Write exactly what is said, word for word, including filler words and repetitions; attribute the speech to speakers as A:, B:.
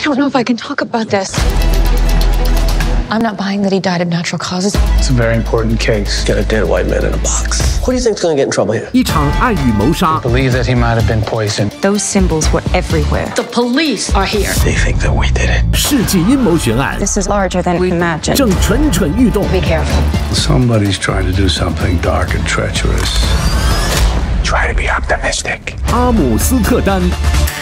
A: don't know if I can talk about this. I'm not buying that he died of natural causes.
B: It's a very important case.
C: Got a dead white man in a box. Who do you think's gonna get in trouble here?
D: 一场爱与谋杀。
B: Believe that he might have been poisoned.
A: Those symbols were everywhere. The police are here.
C: They think that we did it.
D: 世纪阴谋悬案
A: This is larger than we imagined.
D: 正蠢蠢欲动。
A: Be careful.
E: Somebody's trying to do something dark and treacherous.
B: Try to be optimistic.
D: 阿姆斯特丹